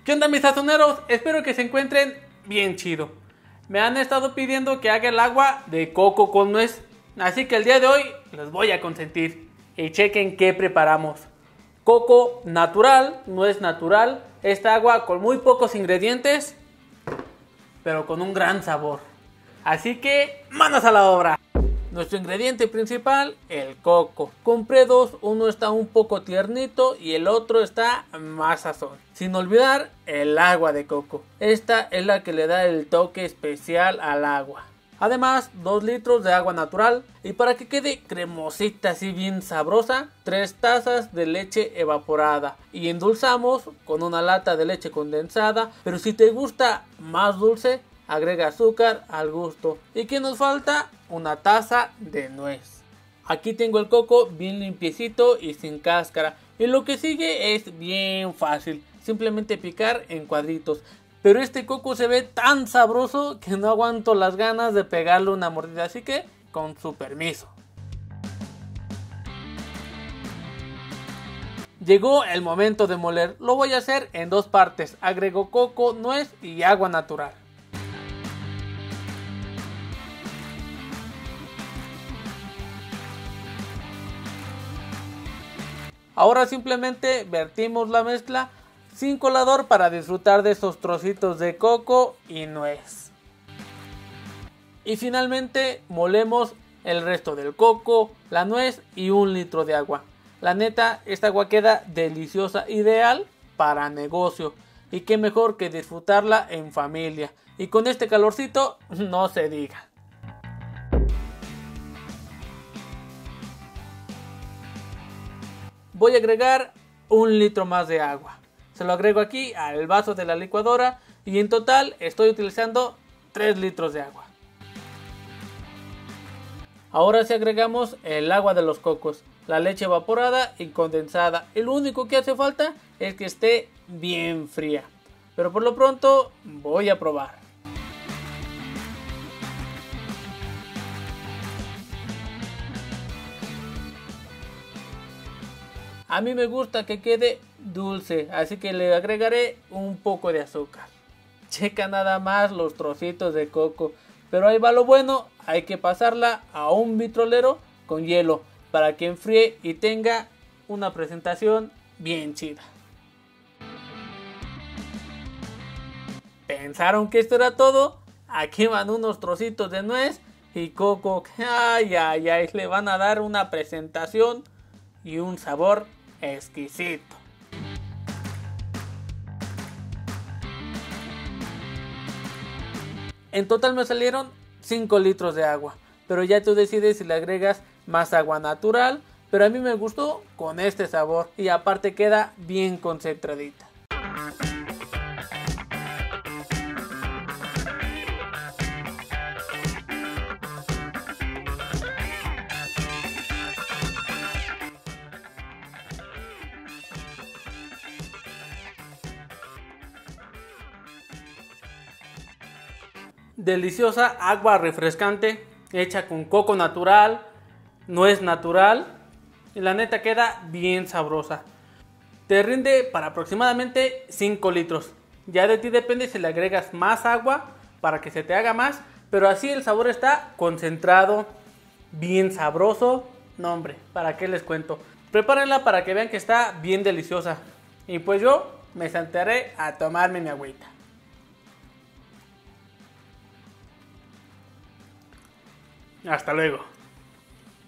¿Qué onda mis sazoneros? Espero que se encuentren bien chido. Me han estado pidiendo que haga el agua de coco con nuez, así que el día de hoy los voy a consentir. Y chequen qué preparamos. Coco natural, nuez natural, esta agua con muy pocos ingredientes, pero con un gran sabor. Así que manos a la obra. Nuestro ingrediente principal, el coco. Compré dos, uno está un poco tiernito y el otro está más sazón. Sin olvidar el agua de coco. Esta es la que le da el toque especial al agua. Además, 2 litros de agua natural y para que quede cremosita así bien sabrosa, 3 tazas de leche evaporada y endulzamos con una lata de leche condensada, pero si te gusta más dulce, agrega azúcar al gusto. ¿Y qué nos falta? Una taza de nuez. Aquí tengo el coco bien limpiecito y sin cáscara. Y lo que sigue es bien fácil. Simplemente picar en cuadritos. Pero este coco se ve tan sabroso que no aguanto las ganas de pegarle una mordida. Así que con su permiso. Llegó el momento de moler. Lo voy a hacer en 2 partes. Agrego coco, nuez y agua natural. Ahora simplemente vertimos la mezcla sin colador para disfrutar de esos trocitos de coco y nuez. Y finalmente molemos el resto del coco, la nuez y 1 litro de agua. La neta, esta agua queda deliciosa, ideal para negocio. Y qué mejor que disfrutarla en familia. Y con este calorcito no se diga. Voy a agregar 1 litro más de agua. Se lo agrego aquí al vaso de la licuadora y en total estoy utilizando 3 litros de agua. Ahora sí agregamos el agua de los cocos, la leche evaporada y condensada. Y lo único que hace falta es que esté bien fría. Pero por lo pronto voy a probar. A mí me gusta que quede dulce, así que le agregaré un poco de azúcar. Checa nada más los trocitos de coco, pero ahí va lo bueno, hay que pasarla a un vitrolero con hielo para que enfríe y tenga una presentación bien chida. ¿Pensaron que esto era todo? Aquí van unos trocitos de nuez y coco, ay, ay, ay, le van a dar una presentación y un sabor exquisito. En total me salieron 5 litros de agua, pero ya tú decides si le agregas más agua natural, pero a mí me gustó con este sabor y aparte queda bien concentradita. Deliciosa agua refrescante hecha con coco natural, nuez natural y la neta queda bien sabrosa. Te rinde para aproximadamente 5 litros. Ya de ti depende si le agregas más agua para que se te haga más, pero así el sabor está concentrado, bien sabroso. No hombre, ¿para qué les cuento? Prepárenla para que vean que está bien deliciosa. Y pues yo me sentaré a tomarme mi agüita. Hasta luego.